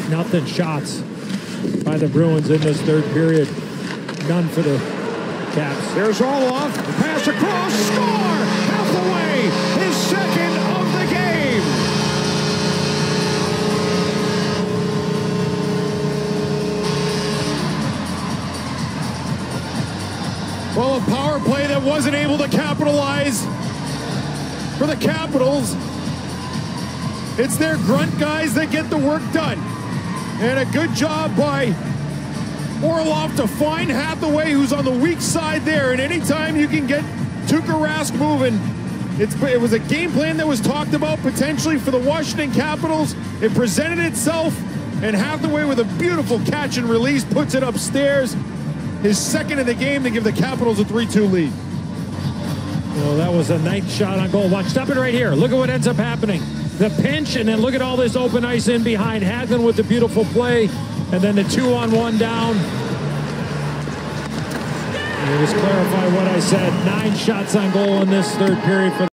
8-0 shots by the Bruins in this third period. None for the Caps. There's Orlov, pass across, score! Hathaway, his second of the game! Well, a power play that wasn't able to capitalize for the Capitals. It's their grunt guys that get the work done. And a good job by Orlov to find Hathaway, who's on the weak side there. And anytime you can get Tuukka Rask moving, it was a game plan that was talked about potentially for the Washington Capitals. It presented itself, and Hathaway with a beautiful catch and release puts it upstairs. His second in the game to give the Capitals a 3-2 lead. Well, that was a nice shot on goal. Watch, stop it right here. Look at what ends up happening. The pinch, and then look at all this open ice in behind. Hagelin with the beautiful play, and then the 2-on-1 down. Let me just clarify what I said. 9 shots on goal in this third period for